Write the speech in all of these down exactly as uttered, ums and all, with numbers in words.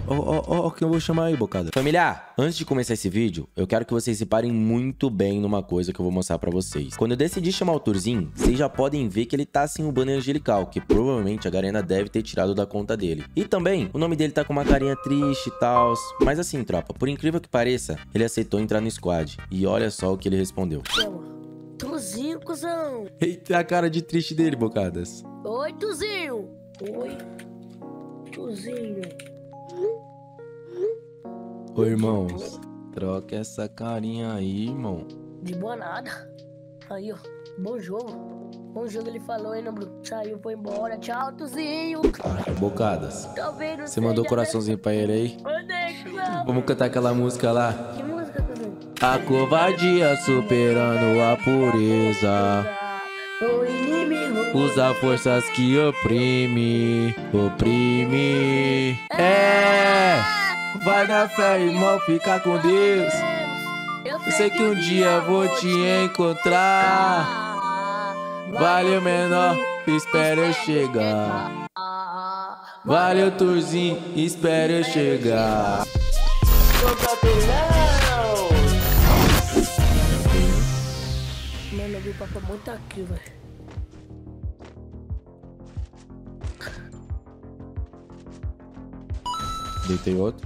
Ó, ó, ó, quem eu vou chamar aí, bocada. Família, antes de começar esse vídeo, eu quero que vocês reparem muito bem numa coisa que eu vou mostrar pra vocês. Quando eu decidi chamar o Turzinho, vocês já podem ver que ele tá sem o banner angelical, que provavelmente a Garena deve ter tirado da conta dele. E também, o nome dele tá com uma carinha triste e tal. Mas assim, tropa, por incrível que pareça, ele aceitou entrar no squad. E olha só o que ele respondeu. Tuzinho, cuzão. Eita, a cara de triste dele, bocadas. Oi, Tuzinho. Oi, Tuzinho. Oi, irmãos. Troca essa carinha aí, irmão. De boa nada. Aí, ó. Bom jogo. Bom jogo ele falou, hein, Bruno? Saiu, foi embora. Tchau, Tuzinho. Ah, bocadas. Talvez não Você mandou seja coraçãozinho pra ele aí? Mandei, cuzão. Vamos cantar aquela música lá. Que música, cuzão? A covardia superando a pureza. O inimigo. Usa forças que oprime, oprime. É, vai na fé, irmão, fica com Deus. Eu sei que um dia vou te encontrar. Valeu, menor, espera eu chegar. Valeu, Turzinho, espera eu chegar. Mano, eu vi o papo muito aqui, velho. Deitei outro.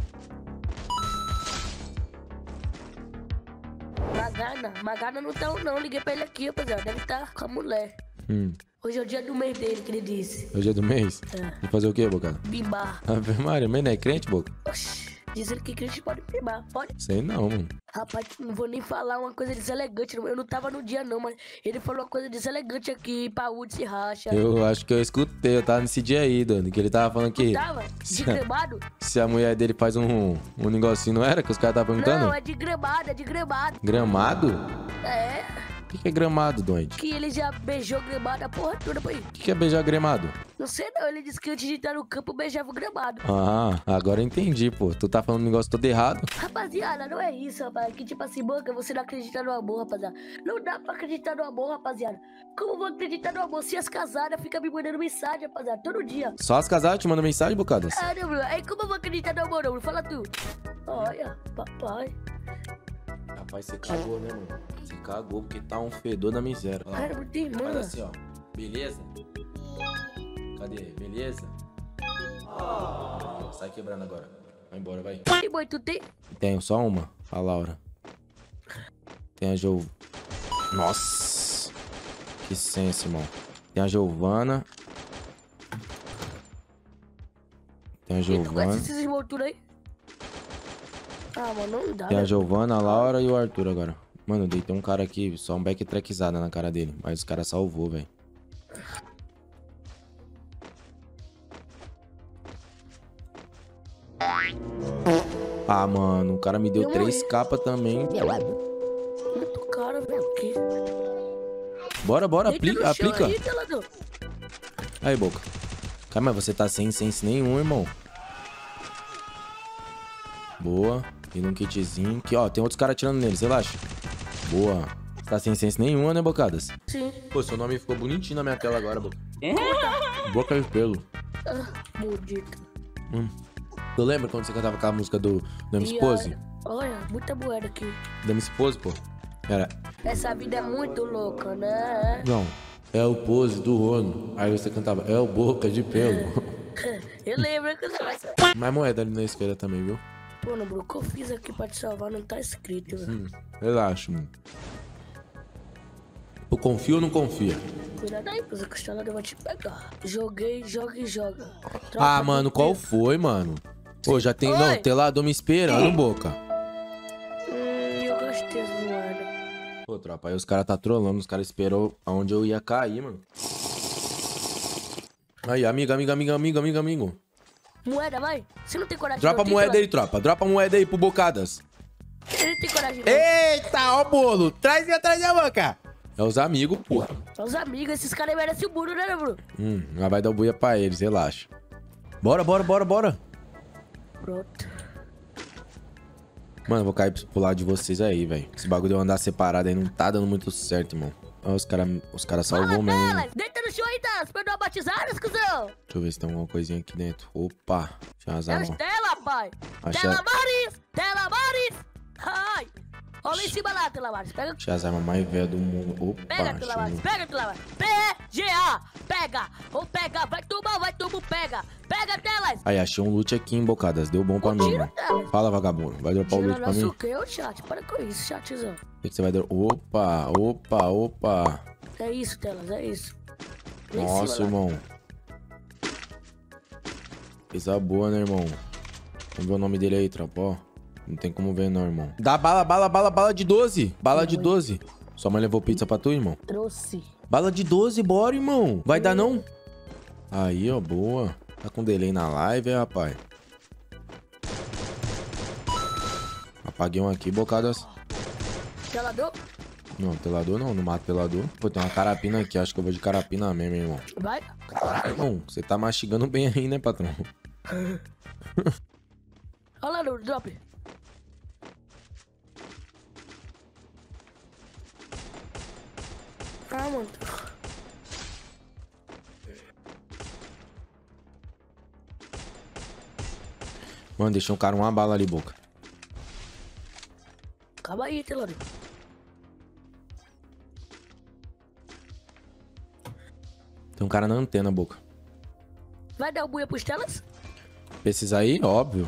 Magana, Magana não tá não. Liguei pra ele aqui, rapaziada. Deve estar com a mulher. Hum. Hoje é o dia do mês dele, que ele disse. Hoje é do mês? É. Vou fazer o quê, bocada? Bimbar. Ave Maria, mas não é crente, boca? Oxi. Diz ele que crente pode bimbar, pode? Sei não, mano. Rapaz, não vou nem falar uma coisa deselegante. Eu não tava no dia, não, mas ele falou uma coisa deselegante aqui. Paúde se racha. Eu acho que eu escutei, eu tava nesse dia aí, Dani, que ele tava falando que... Tava? De se, gramado? se a mulher dele faz um, um negocinho, não era? Que os caras estavam perguntando? Não, é de gramado, é de gramado. Gramado? É. O que, que é gramado, doente? Que ele já beijou gramado a porra toda, pai. O que, que é beijar gramado? Não sei não, ele disse que antes de entrar no campo beijava o gramado. Ah, agora eu entendi, pô. Tu tá falando um negócio todo errado. Rapaziada, não é isso, rapaz. Que tipo assim, banca, você não acredita no amor, rapaziada. Não dá pra acreditar no amor, rapaziada. Como vou acreditar no amor se as casadas ficam me mandando mensagem, rapaziada, todo dia? Só as casadas te mandam mensagem, bocadas? Ah, não, meu. Aí como eu vou acreditar no amor, não? Fala tu. Olha, papai. Rapaz, você cagou, né, mano? Você cagou porque tá um fedor da miséria. Ó, Cara, não tem irmã. faz assim, ó. Beleza? Cadê? Beleza? Oh. Sai quebrando agora. Vai embora, vai. E boi, tu tem? Tenho só uma. A Laura. Tem a Giov... Nossa. Que senso, irmão. Tem a Giovana. Tem a E tu conhece Giovana. esses irmãos tudo aí? Ah, mano, não dá, Tem a né? Giovana, a Laura e o Arthur agora. Mano, eu deitei um cara aqui, só um backtrackzada na cara dele. Mas os caras salvou, velho. Ah, mano, o cara me deu Eu três morri. capas também. Muito cara, velho. Aqui. Bora, bora, Deita aplica, no chão aplica. aí, pelador. Aí, boca. Cara, mas você tá sem sense nenhum, irmão. Boa. E num kitzinho. Aqui, ó, tem outros caras atirando neles, relaxa. Boa. Você tá sem sense nenhuma, né, bocadas? Sim. Pô, seu nome ficou bonitinho na minha tela agora, boca. Boca e pelo. Ah, maldito. Hum. Tu lembra quando você cantava aquela música do, do M E Pose? Olha, muita moeda aqui. Do M Pose, pô. Era. Essa vida é muito louca, né? Não. É o pose do Rono. Aí você cantava, é o boca de pelo. Eu lembro que você vai... Mais moeda ali na esquerda também, viu? Pô, no Bruno, o que eu fiz aqui pra te salvar não tá escrito, velho. Hum, relaxa, mano. Tu confia ou não confia? Cuidado aí, pois a costelada vai te pegar. Joguei, joga e joga. Troca Ah, mano, de qual tempo. foi, mano? Pô, já tem... Oi. Não, telador me esperando, boca. Hum, eu gostei dessa moeda. Pô, tropa, aí os caras tá trolando. Os caras esperou aonde eu ia cair, mano. Aí, amigo, amigo, amigo, amigo, amigo, amigo. Moeda, vai. Você não tem coragem Dropa a não, tem moeda aí, coragem. tropa. Dropa a moeda aí pro Bocadas. Ele tem coragem não. Eita, ó o bolo. Traz e atrás da boca. É os amigos, porra. São os amigos, esses caras merecem o burro, né, Bruno? Hum, já vai dar o buia pra eles, relaxa. Bora, bora, bora, bora. Pronto. Mano, eu vou cair pro lado de vocês aí, velho. Esse bagulho de eu andar separado aí não tá dando muito certo, irmão. Ó, os caras os cara salvou mesmo, hein? Delas, deita no chão aí, das. Pra dar uma batizada, cuzão. Deixa eu ver se tem alguma coisinha aqui dentro. Opa, deixa eu É azar, os ó. dela, pai. Achei... Telamares! Telamares! Ai! Olha em cima lá, Telamares. Pega. Achei as armas mais velhas do mundo. Opa, Pega, Telamares. achei... Pega, Telamares. P G A. Pega. Ou pega. Vai tomar, vai tomar. Pega. Pega, Telas. Aí, achei um loot aqui em Bocadas. Deu bom pra mim, mano. Fala, vagabundo. Vai dropar o loot pra mim? O que, ô chat? Para com isso, chatzão. O que você vai dar? Opa, opa, opa. É isso, Telas, é isso. Nossa, irmão. Coisa boa, né, irmão? Vamos ver o nome dele aí, tropa, ó. Não tem como ver, não, irmão. Dá bala, bala, bala, bala de doze. Bala de doze. Sua mãe levou pizza pra tu, irmão? Trouxe. Bala de doze, bora, irmão. Vai dar, não? Aí, ó, boa. Tá com delay na live, é, rapaz? Apaguei um aqui, Bocadas. Telador? Não, telador não, não mato telador. Pô, tem uma carapina aqui, acho que eu vou de carapina mesmo, irmão. Vai. Caralho, irmão, você tá mastigando bem aí, né, patrão? Olha lá no drop. Ah, mano. Mano, deixou um cara uma bala ali, Boca. Calma aí, Telador. Tem um cara na antena, Boca. Vai dar o buia pros Telas? Precisa aí? Óbvio.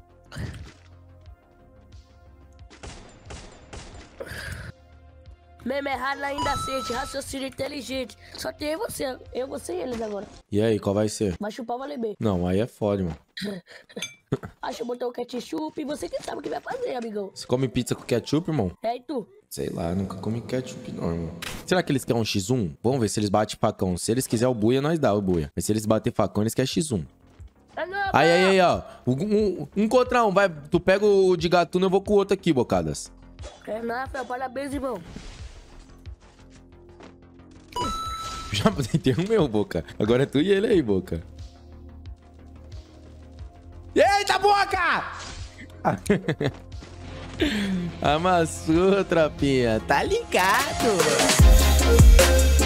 Meme errado ainda sente, raciocínio inteligente. Só tem você, eu, você e eles agora. E aí, qual vai ser? Vai chupar, vai beber. Não, aí é foda, irmão. Acha botar o ketchup e você que sabe o que vai fazer, amigão. Você come pizza com ketchup, irmão? É, e tu? Sei lá, nunca comi ketchup não, irmão. Será que eles querem um xis um? Vamos ver se eles batem facão. Se eles quiserem o buia, nós dá o buia. Mas se eles bater facão, eles querem xis um. É não, Aí, aí, aí, ó. Um, um, um contra um, vai. Tu pega o de gatuno, eu vou com o outro aqui, Bocadas. É nada, parabéns, irmão. Já tem o meu, Boca. Agora é tu e ele aí, Boca. Eita, Boca! Amassou, tropinha. Tá ligado?